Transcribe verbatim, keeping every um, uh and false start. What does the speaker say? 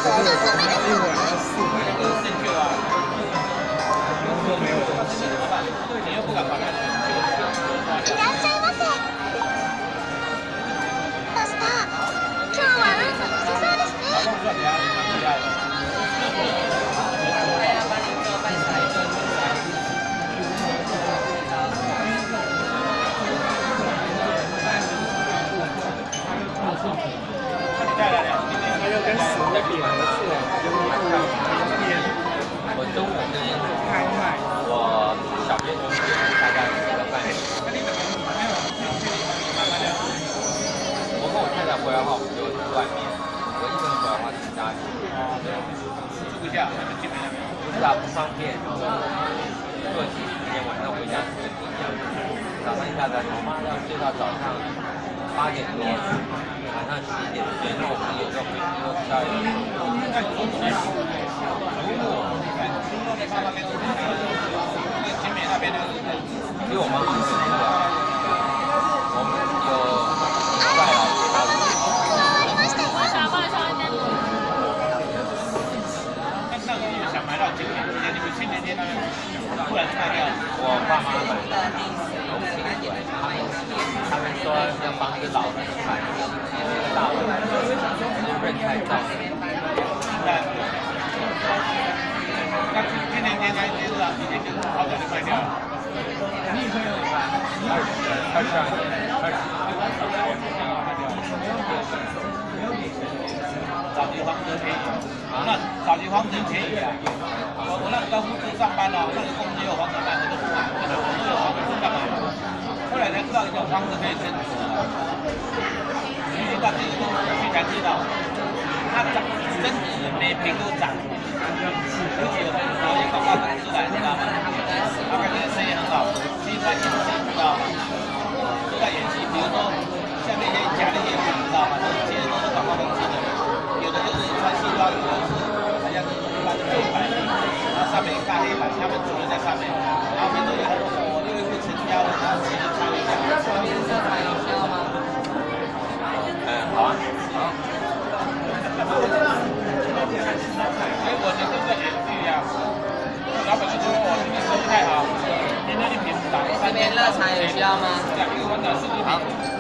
我中午是开麦，我小便就是大概吃个饭。我跟我太太回来的话，我们就住外面；我一个人回来的话，是家里。住不下，基本上不是啊，不方便。作息时间晚上回家是不一样的。早上一下子，我妈要睡到早上八点多。晚上十一点睡，那我们有时候回去都十二点。那你说你如果你看在爸爸那边，那个前面那边的，比我妈妈更多啊。我们有外劳给他们。那那你们想买到今年，今年你们前年天那边突然卖掉，我爸妈买的，我们亲戚他们他们说要帮着老人买。大的润泰造的，那今年天开始了，今年就好早就卖掉了。你以前有卖？二十二年，二十。早期房子便宜，那早期房子便宜啊！我我那时候在附上班哦，那个公司有房子卖，我就不买，我说我说有房子干嘛？后来才知道有房子可以升值了。到这个东西去才知道，它涨升值每平都涨，尤其有时候一广告打出来，知道吗？他感觉生意很好，其实在演戏，知道吗？都在演戏，比如说像那些假的演员，知道吗？其实都是广告公司的，有的就是穿西装，有的是好像是一般的黑白，然后上面一大黑板，他们主人在上面，然后面对有很多我又一副成交了，然后其实穿一下。好啊，好。结果你跟着演剧呀，老板就说我今天生意太好，今天一瓶打三千。这边热茶有需要吗？因为我找四十瓶。